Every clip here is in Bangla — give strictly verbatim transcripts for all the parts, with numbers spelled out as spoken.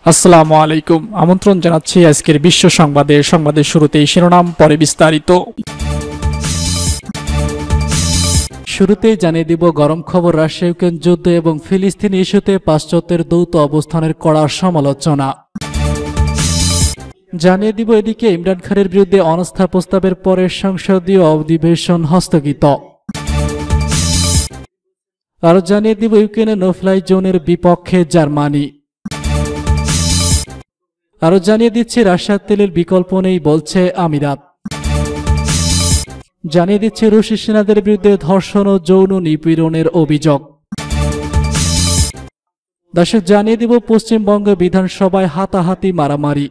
আসসালামু আলাইকুম। আমন্ত্রণ জানাচ্ছি আজকের বিশ্ব সংবাদে। সংবাদের শুরুতেই শিরোনাম, পরে বিস্তারিত। শুরুতেই জানিয়ে দিব গরম খবর, রাশিয়া ইউক্রেন যুদ্ধ এবং ফিলিস্তিন ইস্যুতে পাশ্চাত্যের দ্বৈত অবস্থানের কড়া সমালোচনা। জানিয়ে দিব এদিকে ইমরান খানের বিরুদ্ধে অনাস্থা প্রস্তাবের পরে সংসদীয় অধিবেশন স্থগিত। আরও জানিয়ে দিব ইউক্রেনে নো ফ্লাই জোনের বিপক্ষে জার্মানি। আরও জানিয়ে দিচ্ছি রাশিয়ার তেলের বিকল্প নেই বলছে আমিরাত। জানিয়ে দিচ্ছে রুশ সেনাদের বিরুদ্ধে ধর্ষণ ও যৌন নিপীড়নের অভিযোগ। দর্শক জানিয়ে দিব পশ্চিমবঙ্গ বিধানসভায় হাতাহাতি মারামারি।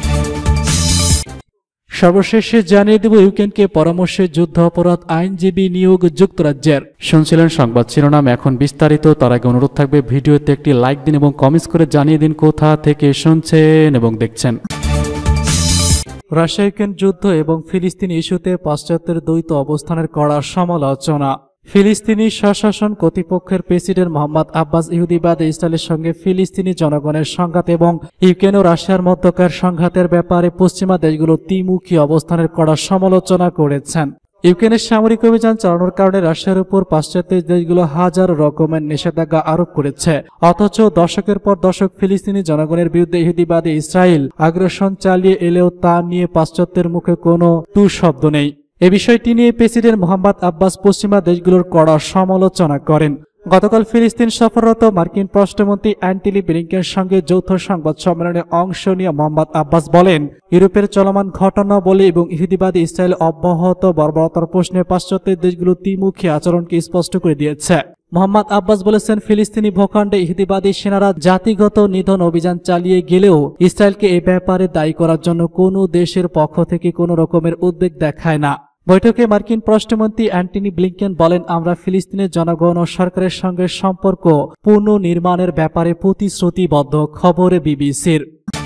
সর্বশেষে জানিয়ে দেব ইউক্রেনকে পরামর্শে যুদ্ধ অপরাধ আইনজীবী নিয়োগ যুক্তরাজ্যের। শুনছিলেন সংবাদ শিরোনাম, এখন বিস্তারিত। তার আগে অনুরোধ থাকবে ভিডিওতে একটি লাইক দিন এবং কমেন্টস করে জানিয়ে দিন কোথা থেকে শুনছেন এবং দেখছেন। রাশিয়া ইউক্রেন যুদ্ধ এবং ফিলিস্তিন ইস্যুতে পাশ্চাত্যের দ্বৈত অবস্থানের কড়া সমালোচনা। ফিলিস্তিনি স্বশাসন কর্তৃপক্ষের প্রেসিডেন্ট মোহাম্মদ আব্বাস ইহুদিবাদী ইসরায়েলের সঙ্গে ফিলিস্তিনি জনগণের সংঘাত এবং ইউক্রেন ও রাশিয়ার মধ্যকার সংঘাতের ব্যাপারে পশ্চিমা দেশগুলো দ্বিমুখী অবস্থানের কড়া সমালোচনা করেছেন। ইউক্রেনের সামরিক অভিযান চালানোর কারণে রাশিয়ার উপর পাশ্চাত্য দেশগুলো হাজার রকমের নিষেধাজ্ঞা আরোপ করেছে, অথচ দশকের পর দশক ফিলিস্তিনি জনগণের বিরুদ্ধে ইহুদিবাদী ইসরায়েল আগ্রাসন চালিয়ে এলেও তা নিয়ে পাশ্চাত্যের মুখে কোনো টু শব্দ নেই। এ বিষয়টি নিয়ে প্রেসিডেন্ট মোহাম্মদ আব্বাস পশ্চিমা দেশগুলোর কড়া সমালোচনা করেন। গতকাল ফিলিস্তিন সফররত মার্কিন পররাষ্ট্রমন্ত্রী অ্যান্টনি ব্লিংকেনের সঙ্গে যৌথ সংবাদ সম্মেলনে অংশ নিয়ে মোহাম্মদ আব্বাস বলেন, ইউরোপের চলমান ঘটনা বলে এবং ইহুদিবাদী ইসরায়েল অব্যাহত বর্বরতার প্রশ্নে পাশ্চাত্যের দেশগুলো দ্বিমুখী আচরণকে স্পষ্ট করে দিয়েছে। মোহাম্মদ আব্বাস বলেছেন, ফিলিস্তিনি ভূখণ্ডে ইহুদিবাদী সেনারা জাতিগত নিধন অভিযান চালিয়ে গেলেও ইসরায়েলকে এ ব্যাপারে দায়ী করার জন্য কোনো দেশের পক্ষ থেকে কোনো রকমের উদ্বেগ দেখায় না। বৈঠকে মার্কিন পররাষ্ট্রমন্ত্রী অ্যান্টনি ব্লিংকেন বলেন, আমরা ফিলিস্তিনের জনগণ ও সরকারের সঙ্গে সম্পর্ক পুনর্নির্মাণের ব্যাপারে প্রতিশ্রুতিবদ্ধ। খবরে বিবিসির।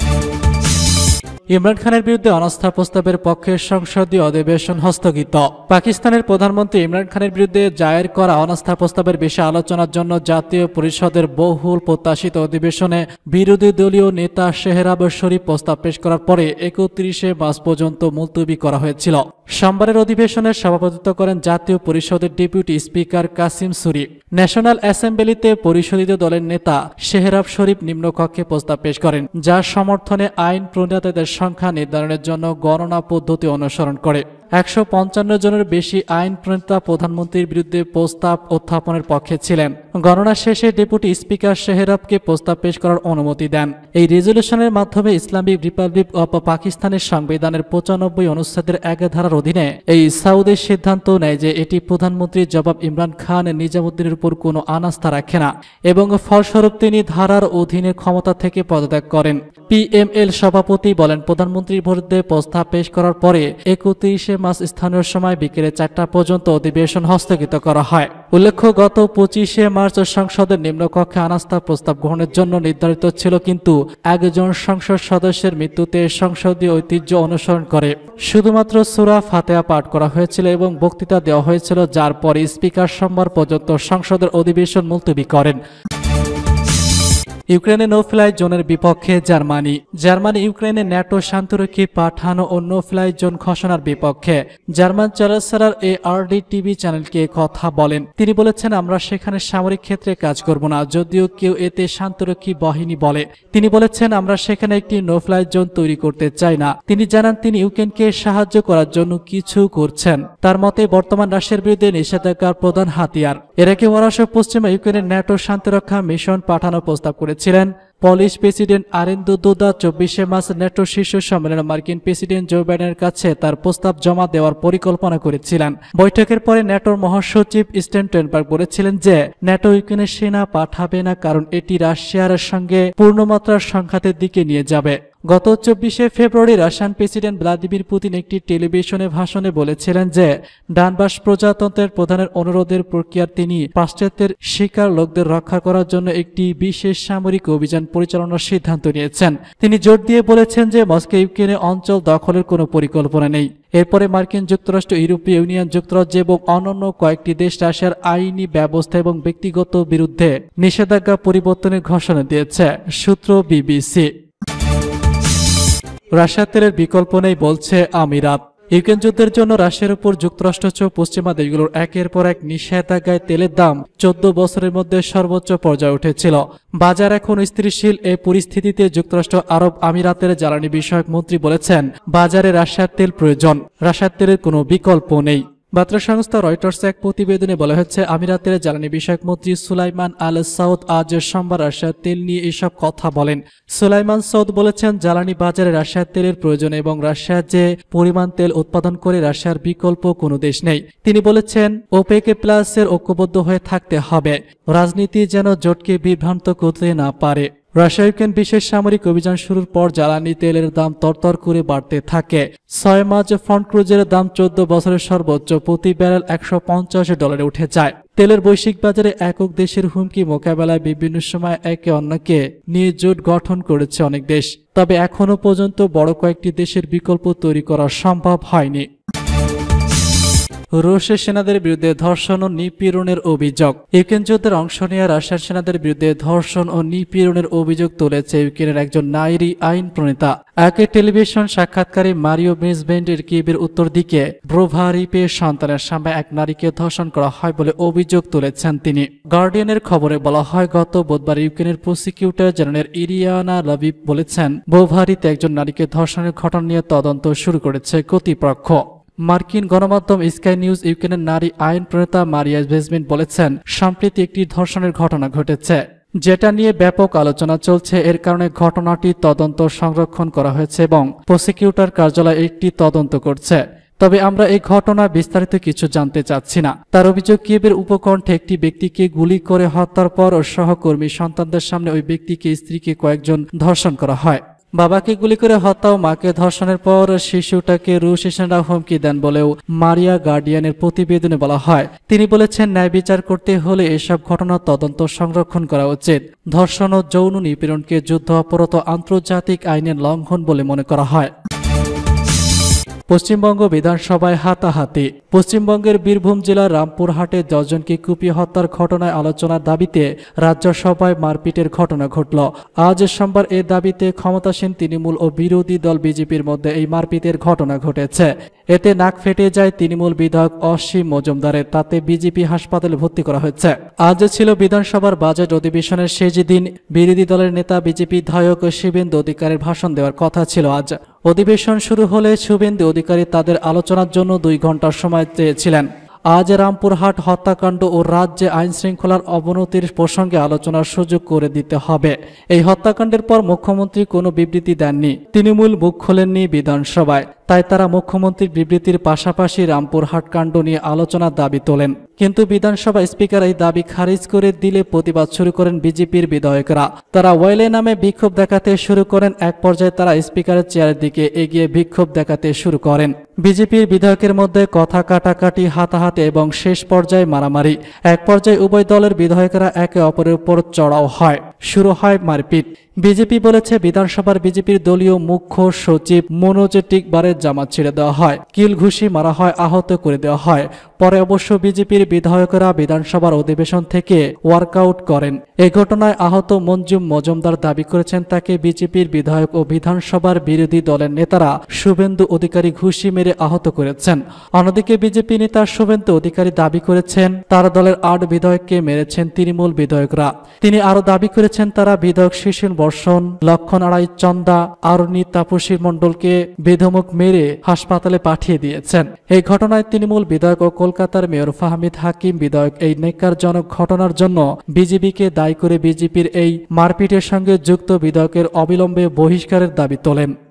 ইমরান খানের বিরুদ্ধে অনাস্থা প্রস্তাবের পক্ষে সংসদীয় অধিবেশন স্থগিত। পাকিস্তানের প্রধানমন্ত্রী ইমরান খানের বিরুদ্ধে দায়ের করা অনাস্থা প্রস্তাবের বিষয়ে আলোচনার জন্য জাতীয় পরিষদের বহুল প্রত্যাশিত অধিবেশনে বিরোধী দলীয় নেতা শেহরাব শরীফ প্রস্তাব পেশ করার পরে একত্রিশে মার্চ পর্যন্ত মুলতবি করা হয়েছিল। সোমবারের অধিবেশনে সভাপতিত্ব করেন জাতীয় পরিষদের deputy speaker Qasim Suri. National অ্যাসেম্বলিতে পরিশোধিত দলের নেতা শেহরাব শরীফ নিম্নকক্ষে প্রস্তাব পেশ করেন, যার সমর্থনে আইন প্রণেতাদের সংখ্যা নির্ধারণের জন্য গণনা পদ্ধতি অনুসরণ করে। একশো পঞ্চান্ন জনের বেশি আইন প্রণেতা প্রধানমন্ত্রীর বিরুদ্ধে প্রস্তাব উত্থাপনের পক্ষে ছিলেন। গণনা শেষে ডেপুটি স্পিকার শেহরাবকে প্রস্তাব পেশ করার অনুমতি দেন। এই রেজলিউশনের মাধ্যমে ইসলামিক রিপাবলিক অব পাকিস্তানের সংবিধানের পঁচানব্বই অনুচ্ছেদের এক ধারার অধীনে এই সাউদের সিদ্ধান্ত নেয় যে এটি প্রধানমন্ত্রীর জবাব ইমরান খান নিজামুদ্দিনের উপর কোনো আস্থা রাখে না এবং ফলস্বরূপ তিনি ধারার অধীনে ক্ষমতা থেকে পদত্যাগ করেন। পিএমএল সভাপতি বলেন, প্রধানমন্ত্রীর বিরুদ্ধে প্রস্তাব পেশ করার পরে একত্রিশে মার্চ স্থানীয় সময় বিকেলে চারটা পর্যন্ত অধিবেশন স্থগিত করা হয়। উল্লেখ্য, গত পঁচিশে মার্চ সংসদের নিম্নকক্ষে অনাস্থা প্রস্তাব গ্রহণের জন্য নির্ধারিত ছিল, কিন্তু একজন সংসদ সদস্যের মৃত্যুতে সংসদীয় ঐতিহ্য অনুসরণ করে শুধুমাত্র সূরা ফাতিহা পাঠ করা হয়েছিল এবং বক্তৃতা দেওয়া হয়েছিল, যার পরে স্পিকার সোমবার পর্যন্ত সংসদের অধিবেশন মুলতবি করেন। ইউক্রেনে নো ফ্লাই জোনের বিপক্ষে জার্মানি। জার্মানি ইউক্রেনে ন্যাটো শান্তিরক্ষী পাঠানো ও নো ফ্লাই জোন ঘোষণার বিপক্ষে। German chancellor A R D TV চ্যানেলকে কথা বলেন। তিনি বলেছেন, আমরা সেখানে সামরিক ক্ষেত্রে কাজ করব না, যদিও কেউ এতে শান্তিরক্ষী বাহিনী বলে। তিনি বলেছেন, আমরা সেখানে একটি নো ফ্লাই জোন তৈরি করতে চাই না। তিনি জানান, তিনি ইউক্রেনকে সাহায্য করার জন্য কিছু করছেন। তার মতে বর্তমান রাশিয়ার বিরুদ্ধে নিষেধাজ্ঞার প্রধান হাতিয়ার। এর আগে ওয়ারশ পশ্চিমা ইউক্রেনের ন্যাটো শান্তিরক্ষা মিশন পাঠানোর প্রস্তাব করেছিলেন পলিশ প্রেসিডেন্ট আরেন্দু দুদা। চব্বিশে মার্চ ন্যাটো শীর্ষ সম্মেলনে মার্কিন প্রেসিডেন্ট জো বাইডেনের কাছে তার প্রস্তাব জমা দেওয়ার পরিকল্পনা করেছিলেন। বৈঠকের পরে ন্যাটোর মহাসচিব স্টেনটেনবার্গ বলেছিলেন যে ন্যাটো ইউক্রেনে সেনা পাঠাবে না, কারণ এটি রাশিয়ার সঙ্গে পূর্ণমাত্রার সংঘাতের দিকে নিয়ে যাবে। গত চব্বিশে February Russian president Vladimir Putin একটি টেলিভিশনে ভাষণে বলেছিলেন যে ডানবাস প্রজাতন্ত্রের প্রধানের অনুরোধের প্রক্রিয়ার তিনি পাশ্চাত্যের শিকার লোকদের রক্ষা করার জন্য একটি বিশেষ সামরিক অভিযান পরিচালনার সিদ্ধান্ত নিয়েছেন। তিনি জোর দিয়ে বলেছেন যে মস্কো ইউক্রেনে অঞ্চল দখলের কোনো পরিকল্পনা নেই। এরপরে মার্কিন যুক্তরাষ্ট্র, ইউরোপীয় ইউনিয়ন, যুক্তরাজ্য এবং অন্যান্য কয়েকটি দেশ রাশিয়ার আইনি ব্যবস্থা এবং ব্যক্তিগত বিরুদ্ধে নিষেধাজ্ঞা পরিবর্তনের ঘোষণা দিয়েছে, সূত্র বিবিসি। রাশিয়ার তেলের বিকল্প নেই বলছে আমিরাত। ইউক্রেন যুদ্ধের জন্য রাশিয়ার উপর যুক্তরাষ্ট্র সহ পশ্চিমা দেশগুলোর একের পর এক নিষেধাজ্ঞায় তেলের দাম চোদ্দ বছরের মধ্যে সর্বোচ্চ পর্যায়ে উঠেছিল। বাজার এখন স্থিতিশীল। এই পরিস্থিতিতে যুক্তরাষ্ট্র আরব আমিরাতের জ্বালানি বিষয়ক মন্ত্রী বলেছেন, বাজারে রাশিয়ার তেল প্রয়োজন, রাশিয়ার তেলের কোনো বিকল্প নেই। বার্তা সংস্থা রয়টার্স এক প্রতিবেদনে বলা হচ্ছে, আমিরাতের জ্বালানি বিষয়ক মন্ত্রী সুলাইমান আল সাউদ আজ সোমবার রাশিয়ার তেল নিয়ে এসব কথা বলেন। সুলাইমান সাউদ বলেছেন, জ্বালানি বাজারে রাশিয়ার তেলের প্রয়োজন এবং রাশিয়া যে পরিমাণ তেল উৎপাদন করে রাশিয়ার বিকল্প কোনো দেশ নেই। তিনি বলেছেন, ওপেক প্লাসের ঐক্যবদ্ধ হয়ে থাকতে হবে, রাজনীতি যেন জোটকে বিভ্রান্ত করতে না পারে। রাশিয়া ইউক্রেন বিশেষ সামরিক অভিযান শুরুর পর জ্বালানি তেলের দাম তরতর করে বাড়তে থাকে। ছয় মার্চ ফ্রন্ট ক্রুজের দাম চোদ্দ বছরের সর্বোচ্চ প্রতি ব্যারেল একশো পঞ্চাশ ডলারে উঠে যায়। তেলের বৈশ্বিক বাজারে একক দেশের হুমকি মোকাবেলায় বিভিন্ন সময় একে অন্যকে নিয়ে জোট গঠন করেছে অনেক দেশ, তবে এখনো পর্যন্ত বড় কয়েকটি দেশের বিকল্প তৈরি করা সম্ভব হয়নি। রুশের সেনাদের বিরুদ্ধে ধর্ষণ ও নিপীড়নের অভিযোগ। ইউক্রেন যুদ্ধের অংশ নিয়ে রাশিয়ার সেনাদের বিরুদ্ধে ধর্ষণ ও নিপীড়নের অভিযোগ তুলেছে ইউক্রেনের একজন নারী আইন প্রণেতা। একে টেলিভিশন সাক্ষাৎকারে মারিও ব্রেজবেন্ডের কিয়েভের উত্তর দিকে ব্রোভারিপে সন্তানের সামনে এক নারীকে ধর্ষণ করা হয় বলে অভিযোগ তুলেছেন তিনি। গার্ডিয়ানের খবরে বলা হয়, গত বুধবার ইউক্রেনের প্রসিকিউটর জেনারেল ইরিয়ানা লাভিভ বলেছেন, ব্রোভারিতে একজন নারীকে ধর্ষণের ঘটনা নিয়ে তদন্ত শুরু করেছে কর্তৃপক্ষ। মার্কিন গণমাধ্যম স্কাই নিউজ ইউক্রেনের নারী আইন প্রণেতা মারিয়া ব্রেজবেন্ড বলেছেন, সম্প্রতি একটি ধর্ষণের ঘটনা ঘটেছে যেটা নিয়ে ব্যাপক আলোচনা চলছে। এর কারণে ঘটনাটি তদন্ত সংরক্ষণ করা হয়েছে এবং প্রসিকিউটর কার্যালয় একটি তদন্ত করছে। তবে আমরা এই ঘটনা বিস্তারিত কিছু জানতে চাচ্ছি না। তার অভিযোগ, কিয়েভের উপকণ্ঠে একটি ব্যক্তিকে গুলি করে হত্যার পর ও সহকর্মী সন্তানদের সামনে ওই ব্যক্তিকে স্ত্রীকে কয়েকজন ধর্ষণ করা হয়। বাবাকে গুলি করে হত্যা ও মাকে ধর্ষণের পর শিশুটাকে রুশ সেনারা হুমকি দেন বলেও মারিয়া গার্ডিয়ানের প্রতিবেদনে বলা হয়। তিনি বলেছেন, ন্যায় বিচার করতে হলে এসব ঘটনার তদন্ত সংরক্ষণ করা উচিত। ধর্ষণ ও যৌন নিপীড়নকে যুদ্ধ অপরাধ ও আন্তর্জাতিক আইনের লঙ্ঘন বলে মনে করা হয়। পশ্চিমবঙ্গ বিধানসভায় হাতাহাতি। পশ্চিমবঙ্গের বীরভূম জেলার রামপুরহাটে দশজনকে কুপিয়ে হত্যার ঘটনায় আলোচনার দাবিতে রাজ্যসভায় মারপিটের ঘটনা ঘটল। আজ সোমবার এ দাবিতে ক্ষমতাসীন তৃণমূল ও বিরোধী দল বিজেপির মধ্যে এই মারপিটের ঘটনা ঘটেছে। এতে নাক ফেটে যায় তৃণমূল বিধায়ক অসীম মজুমদারের, তাতে বিজেপি হাসপাতালে ভর্তি করা হয়েছে। আজ ছিল বিধানসভার বাজেট অধিবেশনের শেষ দিন। বিরোধী দলের নেতা বিজেপি বিধায়ক শুভেন্দু অধিকারীর ভাষণ দেওয়ার কথা ছিল আজ। অধিবেশন শুরু হলে শুভেন্দু অধিকারী তাদের আলোচনার জন্য দুই ঘন্টার সময় চেয়েছিলেন। আজ রামপুরহাট হত্যাকাণ্ড ও রাজ্যে আইন শৃঙ্খলার অবনতির প্রসঙ্গে আলোচনার সুযোগ করে দিতে হবে। এই হত্যাকাণ্ডের পর মুখ্যমন্ত্রী কোনো বিবৃতি দেননি, তৃণমূল মুখ খোলেননি বিধানসভায়। তাই তারা মুখ্যমন্ত্রীর বিবৃতির পাশাপাশি রামপুরহাট কাণ্ড নিয়ে আলোচনার দাবি তোলেন। কিন্তু বিধানসভা স্পিকার এই দাবি খারিজ করে দিলে প্রতিবাদ শুরু করেন বিজেপির বিধায়করা। তারা ওয়েলে নামে বিক্ষোভ দেখাতে শুরু করেন। এক পর্যায়ে তারা স্পিকারের চেয়ারের দিকে এগিয়ে বিক্ষোভ দেখাতে শুরু করেন। বিজেপির বিধায়কের মধ্যে কথা কাটাকাটি, হাতাহাতি এবং শেষ পর্যায়ে মারামারি। এক পর্যায়ে উভয় দলের বিধায়করা একে অপরের উপর চড়াও হয়, শুরু হয় মারপিট। বিজেপি বলেছে, বিধানসভার বিজেপির দলীয় মুখ্য সচিব মনোজ টিকবারের জামা ছেড়ে দেওয়া হয়, কিল ঘুষি মারা হয়, আহত করে দেওয়া হয়। পরে অবশ্য বিজেপির বিধায়করা বিধানসভার অধিবেশন থেকে ওয়ার্কআউট করেন। এই ঘটনায় আহত মঞ্জুম মজুমদার দাবি করেছেন তাকে বিজেপির বিধায়ক ও বিধানসভার বিরোধী দলের নেতারা শুভেন্দু অধিকারী ঘুষি মেরে আহত করেছেন। অন্যদিকে বিজেপি নেতা শুভেন্দু অধিকারী দাবি করেছেন তার দলের আট বিধায়ককে মেরেছেন তৃণমূল বিধায়করা। তিনি আরো দাবি করেছেন তারা বিধায়ক শিশির বর্ষণ, লক্ষণ আড়াই চন্দা, আরণী তাপসী মণ্ডলকে বেধমক মেরে হাসপাতালে পাঠিয়ে দিয়েছেন। এই ঘটনায় তৃণমূল বিধায়ক ও কলকাতার মেয়র ফাহমিদ হাকিম বিধায়ক এই নেকারজনক ঘটনার জন্য বিজেপিকে দায়ী করে বিজেপির এই মারপিটের সঙ্গে যুক্ত বিধায়কের অবিলম্বে বহিষ্কারের দাবি তোলেন।